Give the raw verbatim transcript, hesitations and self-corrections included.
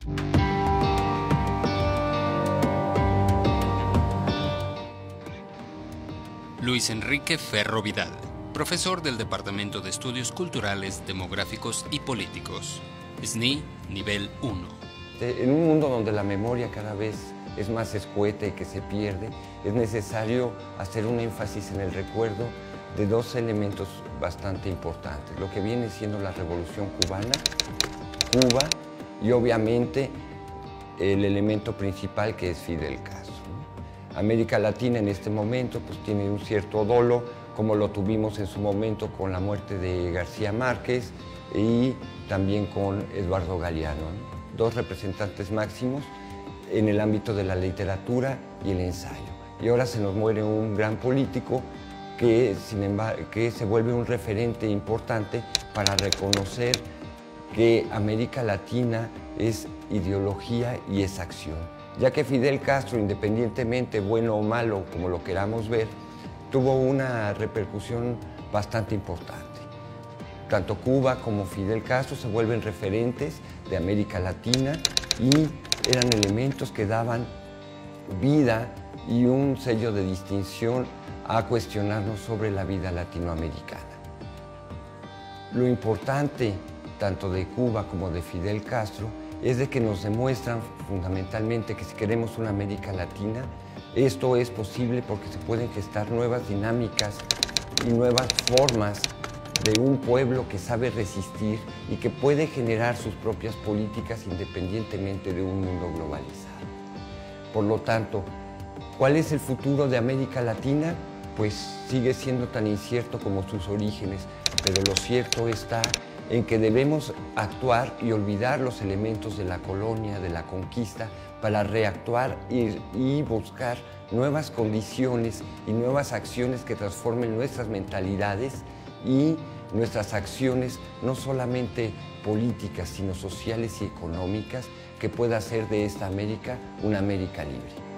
Luis Enrique Ferro Vidal, profesor del Departamento de Estudios Culturales, Demográficos y Políticos, S N I Nivel uno. En un mundo donde la memoria cada vez es más escueta y que se pierde, es necesario hacer un énfasis en el recuerdo de dos elementos bastante importantes, lo que viene siendo la Revolución Cubana, Cuba y obviamente el elemento principal que es Fidel Castro. América Latina en este momento pues, tiene un cierto dolo, como lo tuvimos en su momento con la muerte de García Márquez y también con Eduardo Galeano, ¿no? Dos representantes máximos en el ámbito de la literatura y el ensayo. Y ahora se nos muere un gran político que, sin embargo, que se vuelve un referente importante para reconocer que América Latina es ideología y es acción. Ya que Fidel Castro, independientemente bueno o malo, como lo queramos ver, tuvo una repercusión bastante importante. Tanto Cuba como Fidel Castro se vuelven referentes de América Latina y eran elementos que daban vida y un sello de distinción a cuestionarnos sobre la vida latinoamericana. Lo importante, tanto de Cuba como de Fidel Castro, es de que nos demuestran fundamentalmente que si queremos una América Latina, esto es posible porque se pueden gestar nuevas dinámicas y nuevas formas de un pueblo que sabe resistir y que puede generar sus propias políticas independientemente de un mundo globalizado. Por lo tanto, ¿cuál es el futuro de América Latina? Pues sigue siendo tan incierto como sus orígenes, pero lo cierto está en que debemos actuar y olvidar los elementos de la colonia, de la conquista, para reactuar y, y buscar nuevas condiciones y nuevas acciones que transformen nuestras mentalidades y nuestras acciones, no solamente políticas, sino sociales y económicas, que pueda hacer de esta América una América libre.